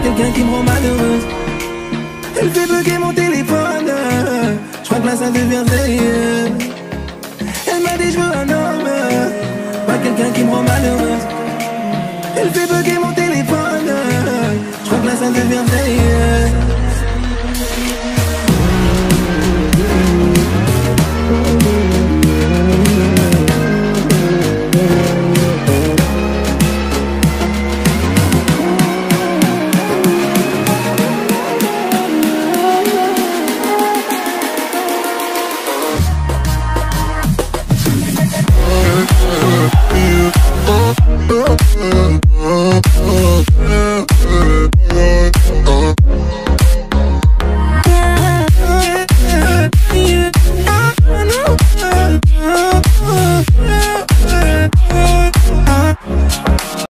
quelqu'un qui me rend malheureuse. Elle fait bugger mon téléphone. Je crois que là ça devient sérieux. Elle m'a dit je veux un homme, pas quelqu'un qui me rend malheureuse. Elle fait bugger mon téléphone. Je crois que là ça devient sérieux.